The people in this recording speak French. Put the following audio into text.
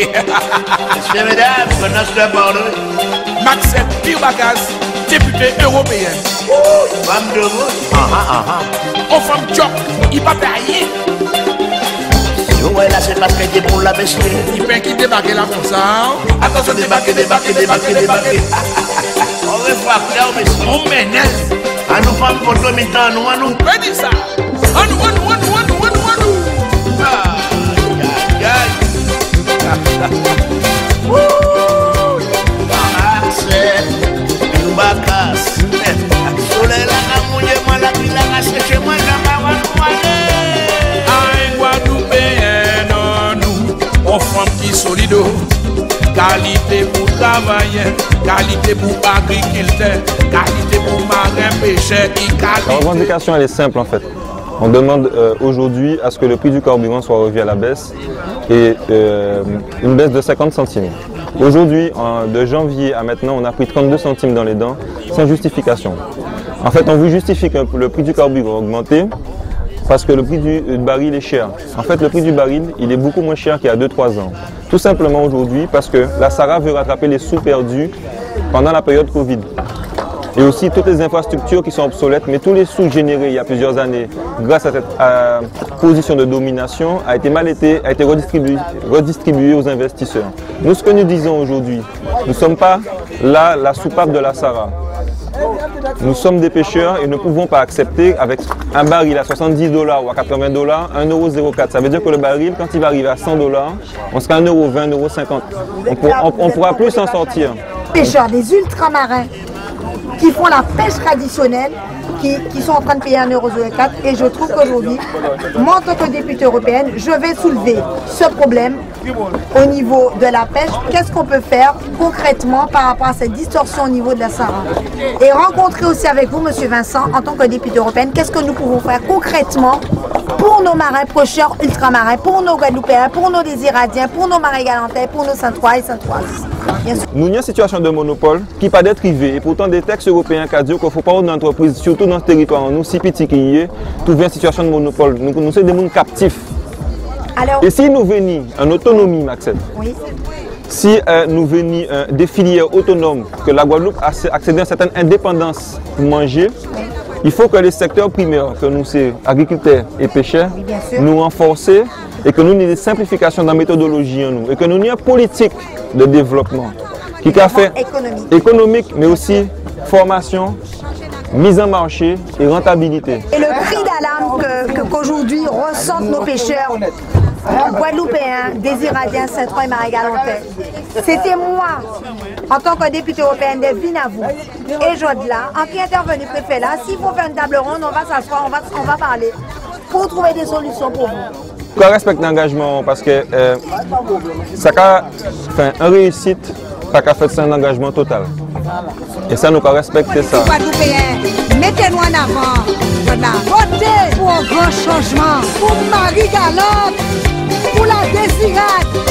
Messieurs, mesdames, connaissez la parole. Maxime Pirbagas, député européen. Femme de vous. On femme job, il va payer. Ouais, là, c'est parce que c'est pour la bestie. Il peut qui débarque là comme ça. Attention, débarquer. On va faire clair, messieurs. On mène. À nous femmes pour nous, nous, à nous. On peut dire ça. À nous. Solido, qualité pour travailler, qualité pour agriculteur, qualité pour marin pêcheur. La revendication elle est simple en fait. On demande aujourd'hui à ce que le prix du carburant soit revu à la baisse et une baisse de 50 centimes. Aujourd'hui, de janvier à maintenant, on a pris 32 centimes dans les dents sans justification. En fait, on vous justifie que le prix du carburant a augmenté parce que le prix du baril est cher. En fait, le prix du baril, il est beaucoup moins cher qu'il y a 2-3 ans. Tout simplement aujourd'hui parce que la SARA veut rattraper les sous perdus pendant la période Covid. Et aussi toutes les infrastructures qui sont obsolètes, mais tous les sous générés il y a plusieurs années grâce à cette position de domination a été redistribué aux investisseurs. Nous, ce que nous disons aujourd'hui, nous ne sommes pas là la soupape de la SARA. Nous sommes des pêcheurs et ne pouvons pas accepter avec un baril à 70 $ ou à 80 $, 1,04 €. Ça veut dire que le baril, quand il va arriver à 100 $, on sera à 1,20 €, 1,50 €. On ne pourra plus s'en sortir. Pêcheurs des ultramarins qui font la pêche traditionnelle, qui sont en train de payer 1,04 € et je trouve qu'aujourd'hui, moi en tant que députée européenne, je vais soulever ce problème au niveau de la pêche. Qu'est-ce qu'on peut faire concrètement par rapport à cette distorsion au niveau de la SARA? Et rencontrer aussi avec vous, Monsieur Vincent, en tant que députée européenne, qu'est-ce que nous pouvons faire concrètement pour nos marins pêcheurs ultramarins, pour nos Guadeloupéens, pour nos Désiradiens, pour nos marins galantais, pour nos Saint-Ois et Saint-Oises. Nous avons une situation de monopole qui pas d'être privée et pourtant des textes européens qui disent qu'il ne faut pas une entreprise, surtout dans ce territoire, nous si petits qu'il y ait, trouver une situation de monopole. Nous sommes des mondes captifs. Alors, et si nous venons en autonomie, Maxime, oui. Si nous venons des filières autonomes, que la Guadeloupe accède à une certaine indépendance pour manger, oui. Il faut que les secteurs primaires, que nous sommes agriculteurs et pêcheurs, oui, nous renforcer et que nous ayons des simplifications dans la méthodologie en nous et que nous ayons une politique de développement qui a fait économique mais aussi formation, mise en marché et rentabilité. Et le prix d'alarme qu'aujourd'hui ressentent nos pêcheurs Guadeloupéens, Désiradiens, Saint-Ois et Marie-Galantais, c'était moi, en tant que députée européenne, des Vinavou et Jodla, en qui intervenait préfet là. S'il faut faire une table ronde, on va s'asseoir, on va parler pour trouver des solutions pour vous. On respecte l'engagement parce que ça a fait une réussite, ça a fait un engagement total. Et ça, nous avons respecté ça. Mettez-nous en avant. Votez pour un grand changement, pour Marie-Galante, pour la Désirade.